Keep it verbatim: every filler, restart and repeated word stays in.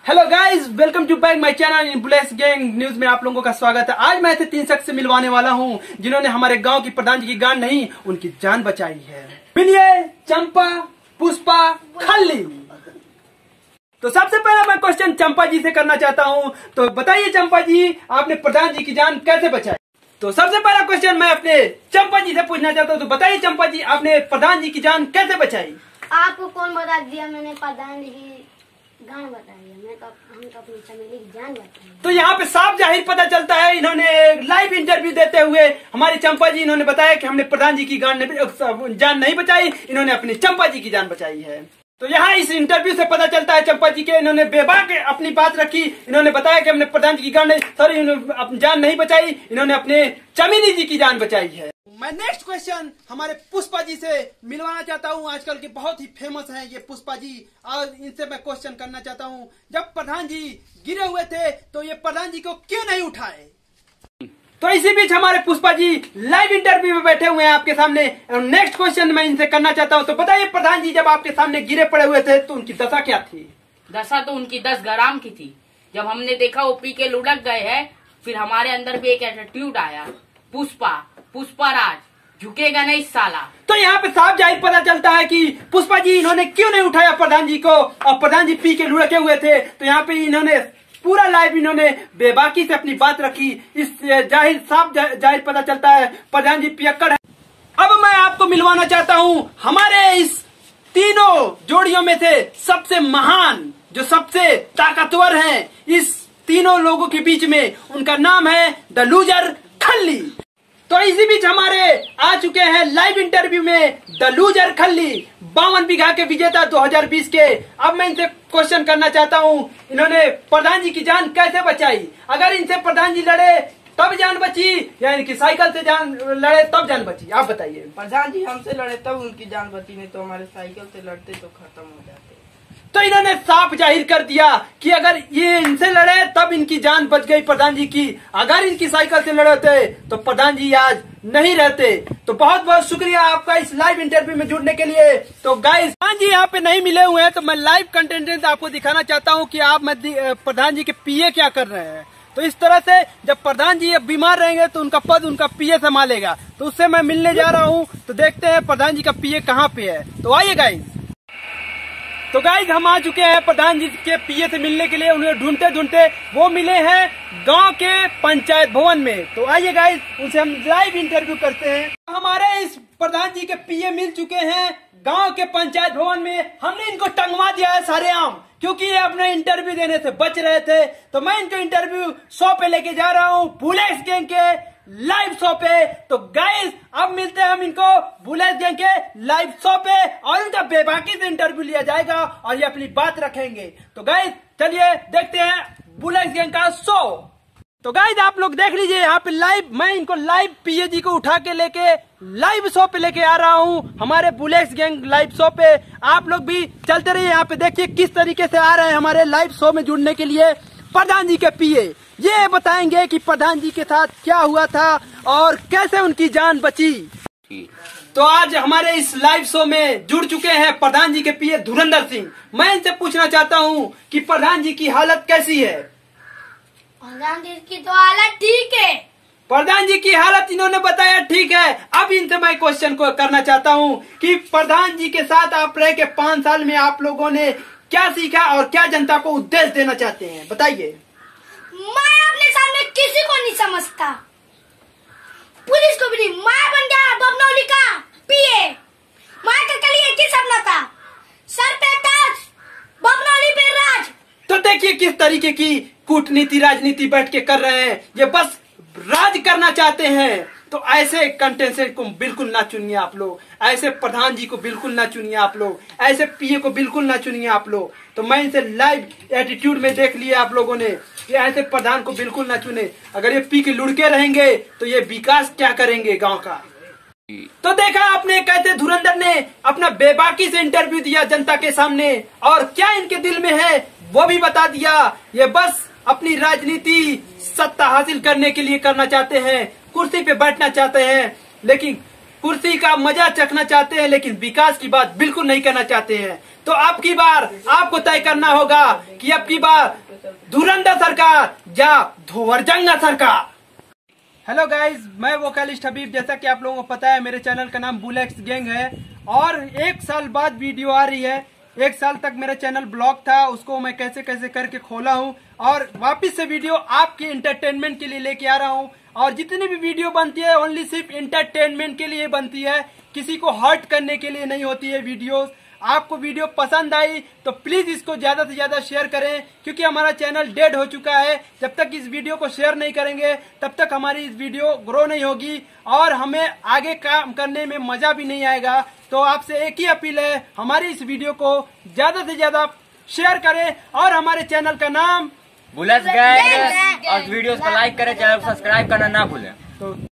Hello guys, welcome to back my channel influence gang news में आप लोगों का स्वागत है। आज मैं ऐसे तीन शख्स से मिलवाने वाला हूं जिन्होंने हमारे गांव की प्रधान जी की गांड नहीं उनकी जान बचाई है। मिलिए चंपा, पुष्पा, खल्ली। तो सबसे पहला मैं क्वेश्चन चंपा जी से करना चाहता हूं। तो बताइए चंपा जी, आपने प्रधान जी की जान कैसे बचाई? तो सबसे पहला क्वेश्चन मैं अपने चंपा जी से पूछना चाहता हूँ। तो बताइए चंपा जी, आपने प्रधान जी की जान कैसे बचाई? आपको कौन बता दिया मैंने प्रधान जी की गान बताई है? मैं तो हम तो अपनी चमेली की जान बताई। तो यहाँ पे साफ जाहिर पता चलता है, इन्होंने लाइव इंटरव्यू देते हुए हमारी चंपा जी इन्होंने बताया कि हमने प्रधान जी की गान नहीं, जान नहीं बचाई, इन्होंने अपनी चंपा जी की जान बचाई है। तो यहाँ इस इंटरव्यू से पता चलता है चंपा जी के इन्होंने बेबाक अपनी बात रखी। इन्होंने बताया कि हमने प्रधान जी की गान सॉरी अपनी जान नहीं बचाई, इन्होंने अपने चमेली जी की जान बचाई है। मैं नेक्स्ट क्वेश्चन हमारे पुष्पा जी से मिलवाना चाहता हूँ। आजकल के बहुत ही फेमस हैं ये पुष्पा जी, और इनसे मैं क्वेश्चन करना चाहता हूँ, जब प्रधान जी गिरे हुए थे तो ये प्रधान जी को क्यों नहीं उठाए? तो इसी बीच हमारे पुष्पा जी लाइव इंटरव्यू में बैठे हुए हैं आपके सामने। नेक्स्ट क्वेश्चन मैं इनसे करना चाहता हूँ। तो बताइए प्रधान जी जब आपके सामने गिरे पड़े हुए थे तो उनकी दशा क्या थी? दशा तो उनकी दस ग्राम की थी। जब हमने देखा वो पी के लुढ़क गए हैं, फिर हमारे अंदर भी एक एटीट्यूड आया, पुष्पा पुष्पा राज झुकेगा नहीं साला। तो यहाँ पे साफ जाहिर पता चलता है कि पुष्पा जी इन्होंने क्यों नहीं उठाया प्रधान जी को, और प्रधान जी पी के लुढ़के हुए थे। तो यहाँ पे इन्होंने पूरा लाइव इन्होंने बेबाकी से अपनी बात रखी। इस जाहिर साफ जाहिर पता चलता है प्रधान जी पियक्कड़ है। अब मैं आपको मिलवाना चाहता हूँ हमारे इस तीनों जोड़ियों में से सबसे महान, जो सबसे ताकतवर हैं इस तीनों लोगों के बीच में, उनका नाम है द लूजर खल्ली। तो इसी बीच हमारे आ चुके हैं लाइव इंटरव्यू में द लूजर खल्ली, बावन बीघा के विजेता दो हज़ार बीस के। अब मैं इनसे क्वेश्चन करना चाहता हूँ, इन्होंने प्रधान जी की जान कैसे बचाई? अगर इनसे प्रधान जी लड़े तब जान बची, या इनकी साइकिल से जान लड़े तब जान बची? आप बताइए। प्रधान जी हमसे लड़े तब उनकी जान बची, नहीं तो हमारे साइकिल से लड़ते तो खत्म हो जाते। तो इन्होंने साफ जाहिर कर दिया कि अगर ये इनसे लड़े तब इनकी जान बच गई प्रधान जी की, अगर इनकी साइकिल से लड़े थे तो प्रधान जी आज नहीं रहते। तो बहुत बहुत शुक्रिया आपका इस लाइव इंटरव्यू में जुड़ने के लिए। तो गाइस, प्रधान जी यहाँ पे नहीं मिले हुए हैं, तो मैं लाइव कंटेंट आपको दिखाना चाहता हूँ कि आप प्रधान जी के पीए क्या कर रहे हैं। तो इस तरह से जब प्रधान जी बीमार रहेंगे तो उनका पद उनका पीए संभालेगा। तो उससे मैं मिलने जा रहा हूँ, तो देखते हैं प्रधान जी का पीए कहाँ पे है। तो आइए गाइस। तो गाइज हम आ चुके हैं प्रधान जी के पीए से मिलने के लिए। उन्हें ढूंढते ढूंढते वो मिले हैं गांव के पंचायत भवन में। तो आइए गाइज उनसे हम लाइव इंटरव्यू करते हैं। हमारे इस प्रधान जी के पीए मिल चुके हैं गांव के पंचायत भवन में। हमने इनको टंगवा दिया है सारेआम, क्योंकि ये अपने इंटरव्यू देने से बच रहे थे। तो मैं इनको इंटरव्यू शो पे लेके जा रहा हूँ, बुलेट्स गैंग के लाइव शो पे। तो गाइस अब मिलते हैं हम इनको बुलेट्स गैंग के लाइव शो पे, और उनका बेबाकी से इंटरव्यू लिया जाएगा और ये अपनी बात रखेंगे। तो गाइस चलिए देखते हैं बुलेट्स गैंग का शो। तो गाइस आप लोग देख लीजिए यहाँ पे लाइव, मैं इनको लाइव पीए जी को उठा के लेके लाइव शो पे लेके आ रहा हूँ, हमारे बुलेट्स गैंग लाइव शो पे। आप लोग भी चलते रहिए, यहाँ पे देखिए किस तरीके से आ रहे हैं हमारे लाइव शो में जुड़ने के लिए प्रधान जी के पीए। ये बताएंगे कि प्रधान जी के साथ क्या हुआ था और कैसे उनकी जान बची। तो आज हमारे इस लाइव शो में जुड़ चुके हैं प्रधान जी के पीए धुरंधर सिंह। मैं इनसे पूछना चाहता हूँ कि प्रधान जी की हालत कैसी है? प्रधान जी की तो हालत ठीक है। प्रधान जी की हालत इन्होंने बताया ठीक है। अब इनसे मैं क्वेश्चन को करना चाहता हूँ कि प्रधान जी के साथ आप रह के पांच साल में आप लोगों ने क्या सीखा और क्या जनता को उद्देश्य देना चाहते हैं, बताइए। मैं अपने सामने किसी को नहीं समझता, पुलिस को भी नहीं। मैं बन गया बबनौली का पीए। मैं के लिए किस सपना था, सर पे ताज, बबनौली पे राज। तो देखिए किस तरीके की कूटनीति राजनीति बैठ के कर रहे हैं, ये बस राज करना चाहते हैं। तो ऐसे कंटेस्टेंट को बिल्कुल ना चुनिए आप लोग, ऐसे प्रधान जी को बिल्कुल ना चुनिए आप लोग, ऐसे पीए को बिल्कुल ना चुनिए आप लोग। तो मैं इनसे लाइव एटीट्यूड में देख लिया आप लोगों ने, ये ऐसे प्रधान को बिल्कुल ना चुने। अगर ये पी के लुढ़के रहेंगे तो ये विकास क्या करेंगे गांव का? तो देखा आपने कैसे धुरंधर ने अपना बेबाकी से इंटरव्यू दिया जनता के सामने, और क्या इनके दिल में है वो भी बता दिया। ये बस अपनी राजनीति सत्ता हासिल करने के लिए करना चाहते हैं, कुर्सी पे बैठना चाहते हैं, लेकिन कुर्सी का मजा चखना चाहते हैं, लेकिन विकास की बात बिल्कुल नहीं करना चाहते हैं। तो अब की बार आपको तय करना होगा कि अब की बार धुरंधर सरकार या धोवरजंगा सरकार। हेलो गाइज, मैं वोकलिस्ट हबीब। जैसा कि आप लोगों को पता है, मेरे चैनल का नाम बुलेक्स गैंग है और एक साल बाद वीडियो आ रही है। एक साल तक मेरा चैनल ब्लॉक था, उसको मैं कैसे कैसे करके खोला हूं और वापस से वीडियो आपके इंटरटेनमेंट के लिए लेके आ रहा हूं। और जितनी भी वीडियो बनती है ओनली सिर्फ इंटरटेनमेंट के लिए बनती है, किसी को हर्ट करने के लिए नहीं होती है वीडियोस। आपको वीडियो पसंद आई तो प्लीज इसको ज्यादा से ज्यादा शेयर करें, क्योंकि हमारा चैनल डेड हो चुका है। जब तक इस वीडियो को शेयर नहीं करेंगे तब तक हमारी इस वीडियो ग्रो नहीं होगी और हमें आगे काम करने में मजा भी नहीं आएगा। तो आपसे एक ही अपील है, हमारी इस वीडियो को ज्यादा से ज्यादा शेयर करें और हमारे चैनल का नाम बुलेक्स गैंग और वीडियोस को लाइक करें, चैनल को सब्सक्राइब करना ना भूलें। तो